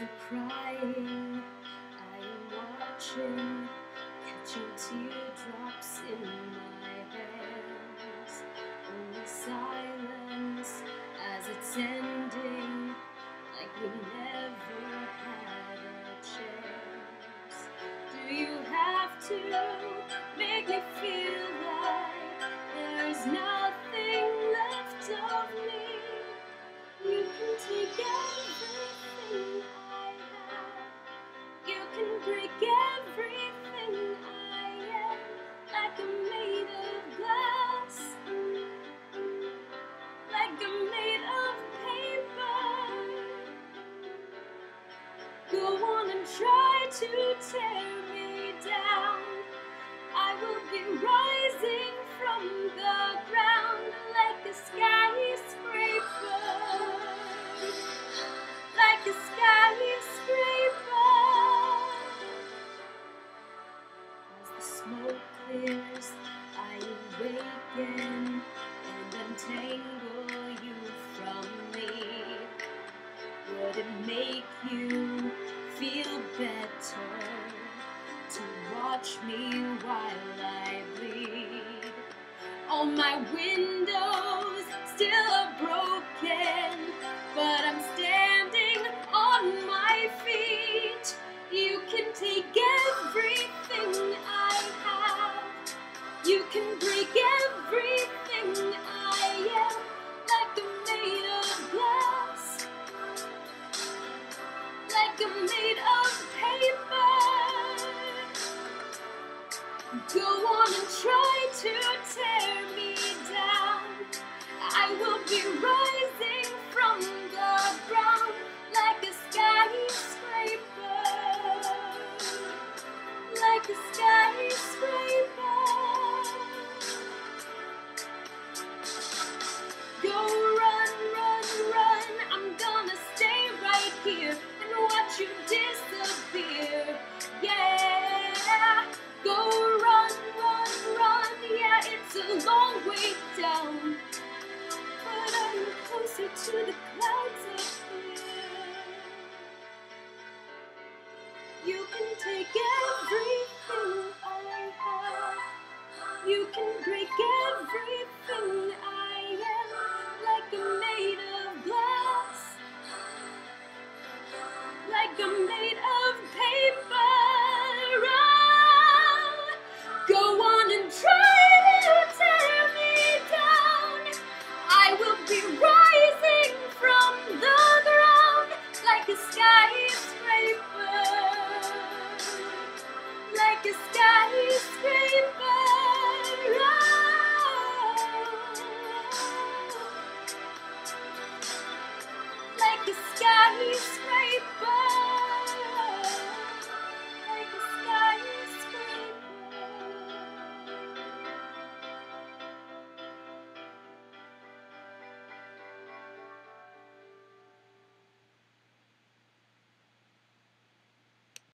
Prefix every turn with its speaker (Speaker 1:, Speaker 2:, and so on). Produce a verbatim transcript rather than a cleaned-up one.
Speaker 1: are crying, I am watching, catching teardrops in my hands. Only silence as it's ending, like we never had a chance. Do you have to make me feel like there's nothing left of me? You can take everything I have. You can break everything I am, like I'm made of glass, like I'm made of paper. Go on and try to tear me down. I will be rising from the ground like a skyscraper, like a skyscraper. As the smoke clears, I awaken and untangle you from me. Would it make you feel better to watch me while I bleed? All my windows still are broken, but I'm standing on my feet. You can take everything I have. You can break everything I am, like I'm made of glass, like I'm made of paper. Go on and try to tear me down. I will be rising from the ground like a skyscraper, like a skyscraper. Go run, run, run. I'm gonna stay right here and watch you disappear. Yeah, go run, run, run. Yeah, it's a long way down, but I'm closer to the clouds up here. You can take everything I have. You can break everything I am, like I'm made of glass, like I'm made of paper. Oh, go on and try to tear me down. I will be rising from the ground like a skyscraper, like a skyscraper. Oh, like a skyscraper.